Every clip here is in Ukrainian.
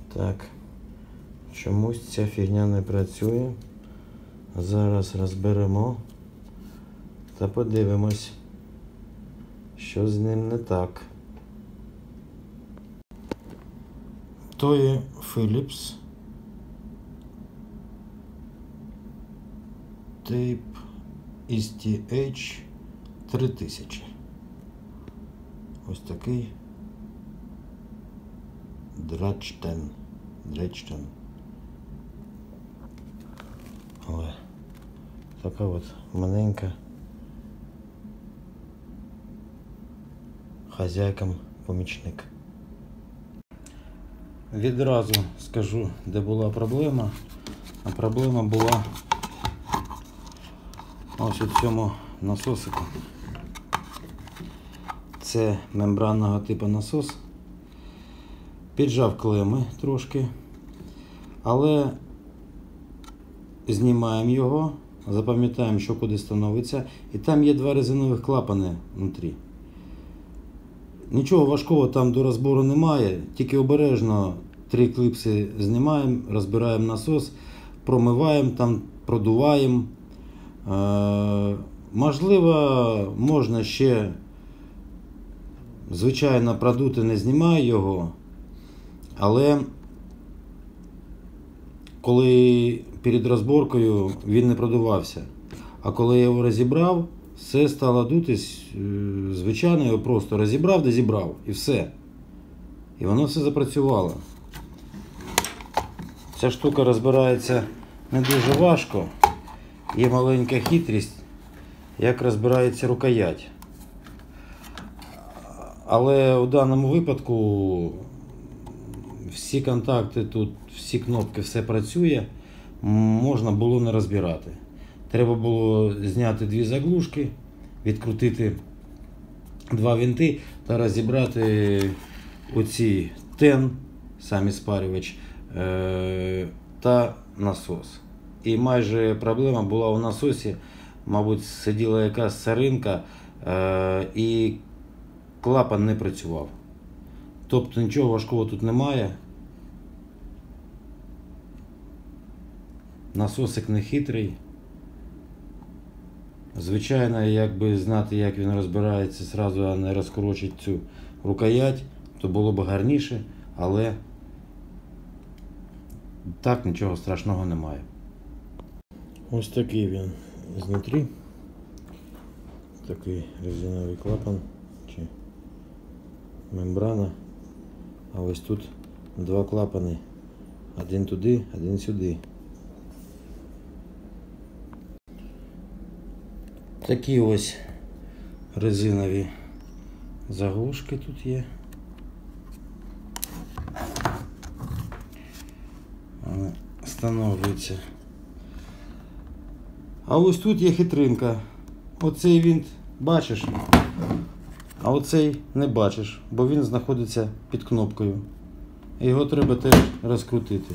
Так, чомусь ця фігня не працює. Зараз розберемо та подивимось, що з ним не так. То є Philips Tape STH 3000. Ось такий Dresden. Але така от маленька хазяйкам помічник. Відразу скажу, де була проблема. А проблема була ось у цьому насосику. Це мембранного типу насос. Піджав клеми трошки, але знімаємо його, запам'ятаємо, що куди становиться, і там є два резинових клапани внутрі. Нічого важкого там до розбору немає, тільки обережно 3 кліпси знімаємо, розбираємо насос, промиваємо, там продуваємо. Можливо, можна ще, звичайно, продути, не знімаю його, але коли перед розборкою він не продувався. А коли я його розібрав, все стало дутись, звичайно, його просто розібрав, дозібрав і все. І воно все запрацювало. Ця штука розбирається не дуже важко. Є маленька хитрість, як розбирається рукоять. Але у даному випадку всі контакти тут, всі кнопки, все працює, можна було не розбирати. Треба було зняти 2 заглушки, відкрутити 2 винти та розібрати оці тен, самі спарювач, та насос. І майже проблема була у насосі, мабуть, сиділа якась соринка і клапан не працював. Тобто нічого важкого тут немає. Насосик не хитрий. Звичайно, якби знати, як він розбирається, зразу а не розкорочить цю рукоять, то було б гарніше, але так нічого страшного немає. Ось такий він знутрі. Такий резиновий клапан чи мембрана. А ось тут 2 клапани. Один туди, один сюди. Такі ось резинові заглушки тут є. Встановлюється. А ось тут є хитринка. Оцей винт бачиш, а оцей не бачиш, бо він знаходиться під кнопкою. Його треба теж розкрутити.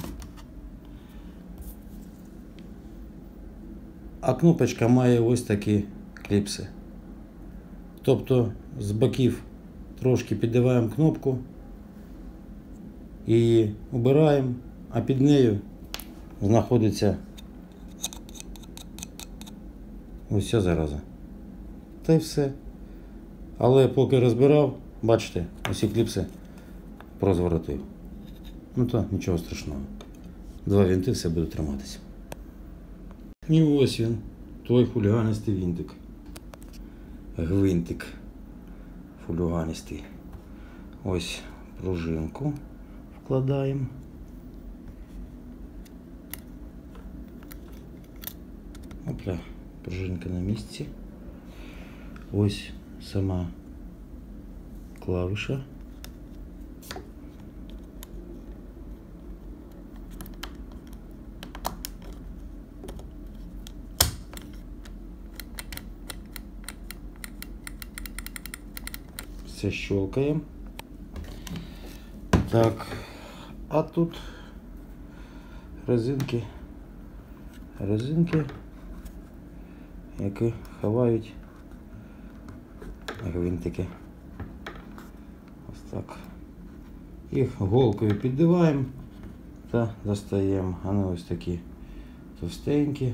А кнопочка має ось такі кліпси. Тобто з боків трошки піддиваємо кнопку і обираємо, а під нею знаходиться ось ця зараза. Та й все. Але поки розбирав, бачите, усі кліпси прозворотив. Ну то нічого страшного. 2 винти, все буде триматися. І ось він, той хуліганистий винтик. Гвинтик хуліганистий. Ось пружинку вкладаємо. Опля, пружинка на місці. Ось сама клавіша. Все щелкаємо. Так, а тут резинки, які ховають гвинтики. Ось так. Їх голкою піддиваємо, та достаємо. Вони ось такі товстенькі.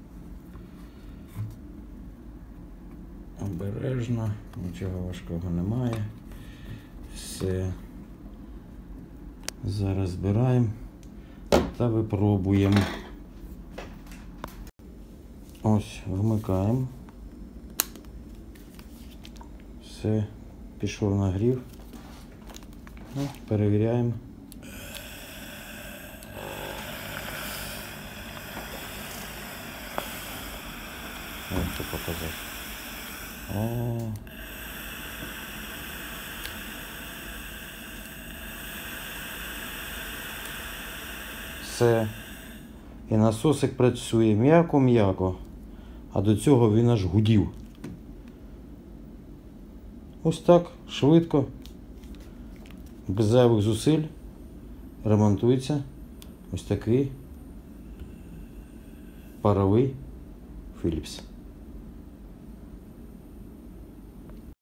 Обережно, нічого важкого немає. Все. Зараз збираємо та випробуємо. Ось, вмикаємо. Все, пішов нагрів. Ну, перевіряємо. Ось що показати. О. Все. І насосик працює м'яко-м'яко. А до цього він аж гудів. Ось так, швидко, без зайвих зусиль ремонтується ось такий паровий Philips.